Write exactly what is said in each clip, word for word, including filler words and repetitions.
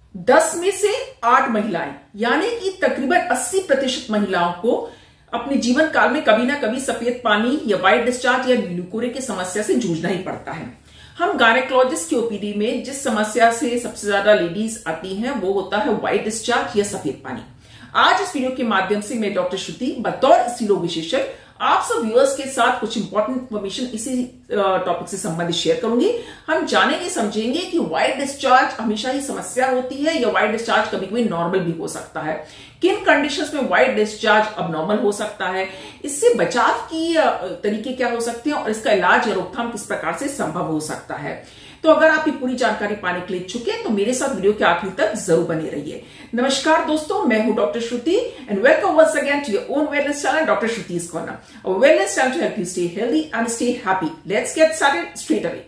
दस में से आठ महिलाएं यानी कि तकरीबन अस्सी प्रतिशत महिलाओं को अपने जीवन काल में कभी ना कभी सफेद पानी या व्हाइट डिस्चार्ज या ल्यूकोरिया की समस्या से जूझना ही पड़ता है। हम गायनेकोलॉजिस्ट की ओपीडी में जिस समस्या से सबसे ज्यादा लेडीज आती हैं वो होता है व्हाइट डिस्चार्ज या सफेद पानी। आज इस वीडियो के माध्यम से मैं डॉक्टर श्रुति बतौर स्त्रीरोग विशेषज्ञ आप सब व्यूअर्स के साथ कुछ इंपॉर्टेंट इंफॉर्मेशन इसी टॉपिक से संबंधित शेयर करूंगी। हम जानेंगे समझेंगे कि व्हाइट डिस्चार्ज हमेशा ही समस्या होती है या व्हाइट डिस्चार्ज कभी कभी नॉर्मल भी हो सकता है, किन कंडीशंस में व्हाइट डिस्चार्ज अब नॉर्मल हो सकता है, इससे बचाव की तरीके क्या हो सकते हैं और इसका इलाज या रोकथाम किस प्रकार से संभव हो सकता है। तो अगर आप ये पूरी जानकारी पाने के लिए इच्छुक हैं तो मेरे साथ वीडियो के आखिर तक जरूर बने रहिए। नमस्कार दोस्तों, मैं हूं doctor Shruti and welcome once again to your own wellness channel doctor Shruti's corner, a wellness channel to help you stay healthy and stay happy. Let's get started straight away.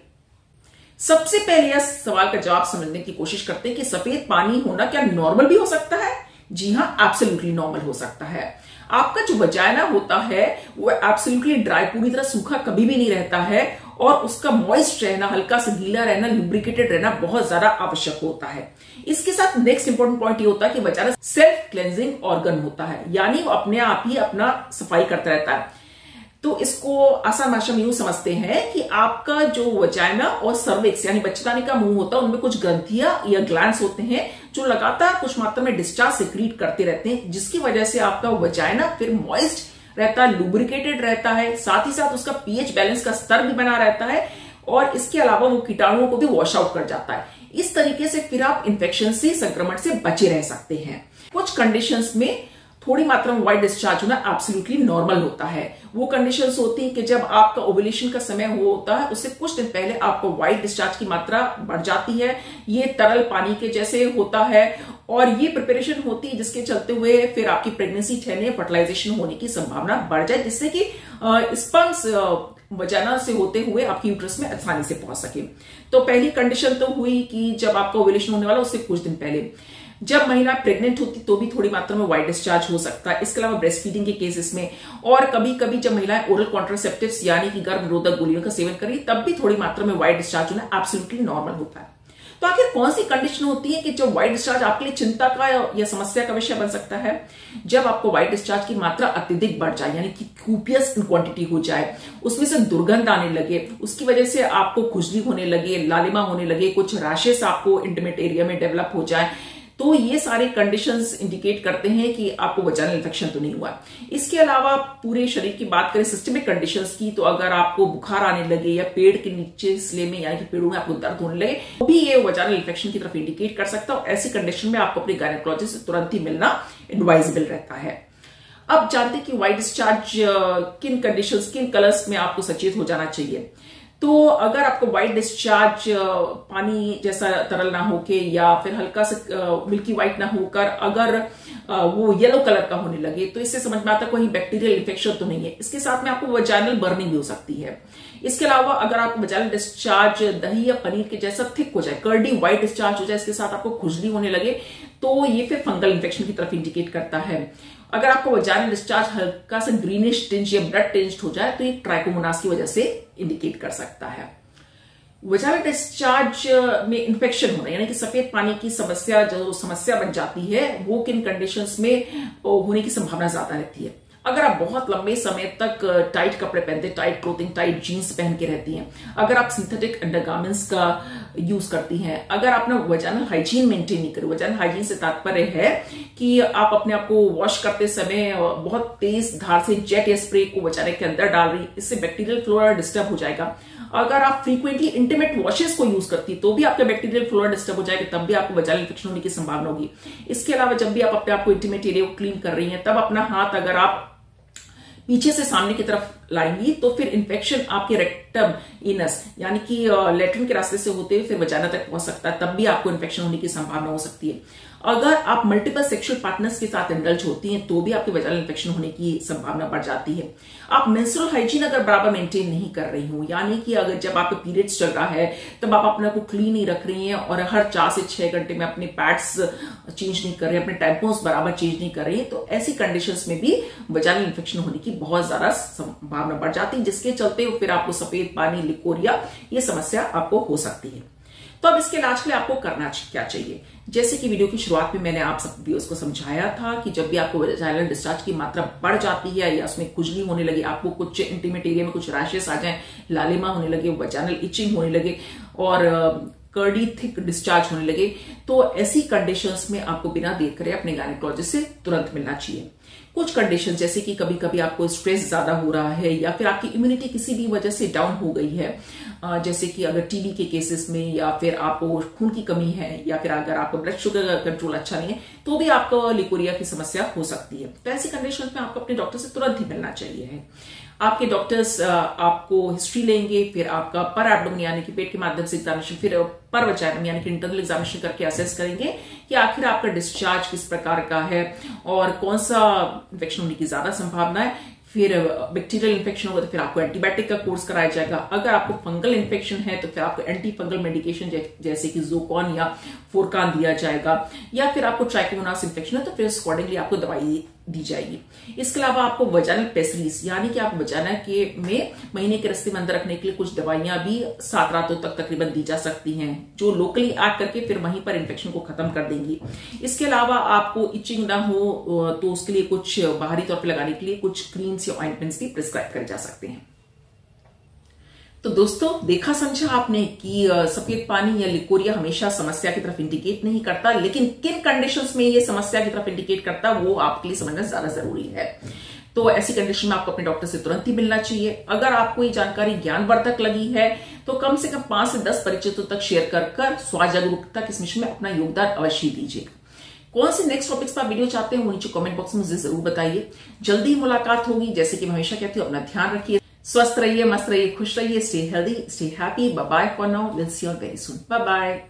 सबसे पहले इस सवाल का जवाब समझने की कोशिश करते हैं कि सफेद पानी होना क्या नॉर्मल भी हो सकता है? जी हाँ, एब्सोल्युटली नॉर्मल हो सकता है। आपका जो वजाइना होता है वो एब्सोल्युटली ड्राई, पूरी तरह सूखा कभी भी नहीं रहता है और उसका मॉइस्ट रहना, हल्का सा गीला रहना, लुब्रिकेटेड रहना बहुत ज्यादा आवश्यक होता है। इसके साथ नेक्स्ट इंपॉर्टेंट पॉइंट ये होता है कि वजाइना सेल्फ क्लेंजिंग ऑर्गन होता है, यानी वो अपने आप ही अपना सफाई करता रहता है। तो इसको आसान भाषा में यूं समझते हैं कि आपका जो वजाइना और सर्विक्स यानी बच्चेदानी का मुंह होता है उनमें कुछ ग्रंथियां या ग्लैंड्स होते हैं जो लगातार कुछ मात्रा में डिस्चार्ज सिक्रीट करते रहते हैं, जिसकी वजह से आपका वजाइना फिर मॉइस्ट रहता है, लुब्रिकेटेड रहता है, साथ ही साथ उसका पीएच बैलेंस का स्तर भी बना रहता है और इसके अलावा वो कीटाणुओं को भी वॉश आउट कर जाता है। इस तरीके से फिर आप इन्फेक्शन से, संक्रमण से बचे रह सकते हैं। कुछ कंडीशंस में थोड़ी मात्रा में व्हाइट डिस्चार्ज होना एब्सोल्युटली नॉर्मल होता है। वो कंडीशंस होती है कि जब आपका ओव्यूलेशन का समय होता है उससे कुछ दिन पहले आपको व्हाइट डिस्चार्ज की मात्रा बढ़ जाती है। ये तरल पानी के जैसे होता है और ये प्रिपरेशन होती है जिसके चलते हुए फिर आपकी प्रेगनेंसी ठहरने, फर्टिलाइजेशन होने की संभावना बढ़ जाए, जिससे कि स्पर्म्स वजाइना से होते हुए आपकी यूट्रस में आसानी से पहुंच सके। तो पहली कंडीशन तो हुई कि जब आपका ओव्यूलेशन होने वाला उससे कुछ दिन पहले। जब महिला प्रेग्नेंट होती तो भी थोड़ी मात्रा में व्हाइट डिस्चार्ज हो सकता है। इसके अलावा ब्रेस्ट फीडिंग के केसेस में और कभी कभी जब महिलाएं ओरल कॉन्ट्रासेप्टिव्स यानी कि गर्भ निरोधक गोलियों का सेवन करें तब भी थोड़ी मात्रा में व्हाइट डिस्चार्ज होना एब्सोल्युटली नॉर्मल होता है। तो आखिर कौन सी कंडीशन होती है कि जो व्हाइट डिस्चार्ज आपके लिए चिंता का या समस्या का विषय बन सकता है? जब आपको व्हाइट डिस्चार्ज की मात्रा अत्यधिक बढ़ जाए यानी कि कूपियस इन क्वांटिटी हो जाए, उसमें से दुर्गंध आने लगे, उसकी वजह से आपको खुजली होने लगे, लालिमा होने लगे, कुछ रैशेस आपको इंटीमेट एरिया में डेवलप हो जाए, तो ये सारे कंडीशंस इंडिकेट करते हैं कि आपको वजाइनल इन्फेक्शन तो नहीं हुआ। इसके अलावा पूरे शरीर की बात करें सिस्टमिक कंडीशंस की, तो अगर आपको बुखार आने लगे या पेड़ के नीचे सिले में यानी कि पेड़ों में आपको दर्द होने लगे तो भी ये वजाइनल इन्फेक्शन की तरफ इंडिकेट कर सकता है और ऐसी कंडीशन में आपको अपने गायनेकोलॉजिस्ट से तुरंत ही मिलना एडवाइजेबल रहता है। अब जानते हैं कि व्हाइट डिस्चार्ज किन कंडीशंस, किन कलर्स में आपको सचेत हो जाना चाहिए। तो अगर आपको व्हाइट डिस्चार्ज पानी जैसा तरल ना होके या फिर हल्का सा मिल्की व्हाइट ना होकर अगर वो येलो कलर का होने लगे तो इससे समझ में आता है कोई बैक्टीरियल इन्फेक्शन तो नहीं है। इसके साथ में आपको वजाइनल बर्निंग भी हो सकती है। इसके अलावा अगर आपको वजाइनल डिस्चार्ज दही या पनीर के जैसा थिक हो जाए, कर्डी व्हाइट डिस्चार्ज हो जाए, इसके साथ आपको खुजली होने लगे तो ये फिर फंगल इन्फेक्शन की तरफ इंडिकेट करता है। अगर आपको वजाइनल डिस्चार्ज हल्का सा ग्रीनिश टिंज या ब्लड टिंज हो जाए तो ये ट्राइकोमोनास की वजह से इंडिकेट कर सकता है। वजाइनल डिस्चार्ज में इन्फेक्शन होना यानी कि सफेद पानी की समस्या जो समस्या बन जाती है वो किन कंडीशंस में होने की संभावना ज्यादा रहती है? अगर आप बहुत लंबे समय तक टाइट कपड़े पहनते, टाइट क्लोथिंग, टाइट जीन्स पहन के रहती हैं, अगर आप सिंथेटिक अंडरगारमेंट्स का यूज करती हैं, अगर आपने वजाइनल हाइजीन मेंटेन नहीं करी, वजाइनल हाइजीन से तात्पर्य है कि आप अपने आप को वॉश करते समय बहुत तेज धार से जेट या स्प्रे को वजाइना के अंदर डाल रही, इससे बैक्टीरियल फ्लोरा डिस्टर्ब हो जाएगा। अगर आप फ्रीक्वेंटली इंटीमेट वॉशेस को यूज करती तो भी आपका बैक्टीरियल फ्लोरा डिस्टर्ब हो जाएगा, तब भी आपको वजाइनल इन्फेक्शन होने की संभावना होगी। इसके अलावा जब भी आप अपने आप को इंटीमेट एरिया को क्लीन कर रही हैं तब अपना हाथ अगर आप पीछे से सामने की तरफ लाएंगी तो फिर इन्फेक्शन आपके रेक्टम इनस यानी कि लेट्रिन के रास्ते से होते हुए फिर वजाइना तक पहुंच सकता है, तब भी आपको इन्फेक्शन होने की संभावना हो सकती है। अगर आप मल्टीपल सेक्सुअल पार्टनर्स के साथ इंडल्ज होती हैं तो भी आपके वजाइनल इन्फेक्शन होने की संभावना बढ़ जाती है। आप मेंस्ट्रुअल हाइजीन अगर बराबर मेंटेन नहीं कर रही हो, यानी कि अगर जब आपका पीरियड्स चल रहा है तब आप अपने को क्लीन नहीं रख रही हैं और हर चार से छह घंटे में अपने पैड्स चेंज नहीं कर रही, अपने टैम्पॉन्स बराबर चेंज नहीं कर रही, तो ऐसी कंडीशंस में भी वजाइनल इन्फेक्शन होने की बहुत ज्यादा संभावना बढ़ जाती है, जिसके चलते फिर आपको सफेद पानी, लिकोरिया ये समस्या आपको हो सकती है। तो अब इसके इलाज के लिए आपको करना क्या चाहिए? जैसे कि वीडियो की शुरुआत में मैंने आप सब व्यूअर्स को समझाया था कि जब भी आपको वजाइनल डिस्चार्ज की मात्रा बढ़ जाती है या उसमें खुजली होने लगे, आपको कुछ इंटीमेट एरिया में कुछ रैशेस आ जाए, लालिमा होने लगे, वजाइनल इचिंग होने लगे और कर्डी थिक डिस्चार्ज होने लगे, तो ऐसी कंडीशंस में आपको बिना देर करे अपने गायनेकोलॉजिस्ट से तुरंत मिलना चाहिए। कुछ कंडीशन जैसे कि कभी कभी आपको स्ट्रेस ज्यादा हो रहा है या फिर आपकी इम्यूनिटी किसी भी वजह से डाउन हो गई है, जैसे कि अगर टीबी के केसेस में या फिर आपको खून की कमी है या फिर अगर आपका ब्लड शुगर का कंट्रोल अच्छा नहीं है, तो भी आपको लिकोरिया की समस्या हो सकती है। तो ऐसी कंडीशन में आपको अपने डॉक्टर से तुरंत ही मिलना चाहिए है। आपके डॉक्टर्स आपको हिस्ट्री लेंगे, फिर आपका पर एब्डोमेन यानी कि पेट के माध्यम से एग्जामिनेशन, फिर पर वजाइनम यानी कि इंटरनल एग्जामिनेशन करके असेस करेंगे कि आखिर आपका डिस्चार्ज किस प्रकार का है और कौन सा इन्फेक्शन होने की ज्यादा संभावना है। फिर बैक्टीरियल इन्फेक्शन होगा तो फिर आपको एंटीबायोटिक का कोर्स कराया जाएगा। अगर आपको फंगल इन्फेक्शन है तो फिर आपको एंटी फंगल मेडिकेशन जैसे कि जोकॉन या फोरकान दिया जाएगा, या फिर आपको ट्राइकोमोनास इन्फेक्शन है तो फिर अकॉर्डिंगली आपको दवाई दी जाएगी। इसके अलावा आपको वजाइनल पेसरीज यानी कि आप वजाइना के में महीने के रस्ते में अंदर रखने के लिए कुछ दवाइयां भी सात रातों तक तकरीबन दी जा सकती हैं, जो लोकली एक्ट करके फिर वहीं पर इन्फेक्शन को खत्म कर देंगी। इसके अलावा आपको इचिंग ना हो तो उसके लिए कुछ बाहरी तौर पर लगाने के लिए कुछ क्रीम्स या ऑइंटमेंट्स भी प्रिस्क्राइब करे जा सकते हैं। तो दोस्तों, देखा समझा आपने कि सफेद पानी या लिकोरिया हमेशा समस्या की तरफ इंडिकेट नहीं करता, लेकिन किन कंडीशंस में ये समस्या की तरफ इंडिकेट करता वो आपके लिए समझना ज्यादा जरूरी है। तो ऐसी कंडीशन में आपको अपने डॉक्टर से तुरंत ही मिलना चाहिए। अगर आपको ये जानकारी ज्ञानवर्धक लगी है तो कम से कम पांच से दस परिचितों तक शेयर कर कर स्वास्थ्य जागरूकता के इस मिशन में अपना योगदान अवश्य दीजिए। कौन से नेक्स्ट टॉपिक्स पर वीडियो चाहते हैं वो नीचे कमेंट बॉक्स में मुझे जरूर बताइए। जल्दी ही मुलाकात होगी। जैसे कि मैं हमेशा कहती हूँ, अपना ध्यान रखिए, स्वस्थ रहिए, मस्त रहिए, खुश रहिए, stay healthy, stay happy. Bye bye for now, will see you very soon. Bye bye.